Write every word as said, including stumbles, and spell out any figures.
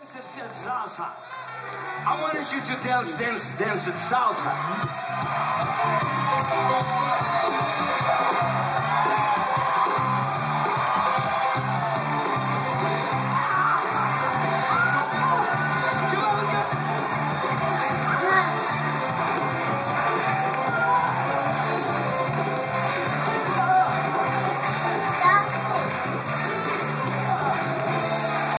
Salsa. I wanted you to dance, dance, dance salsa.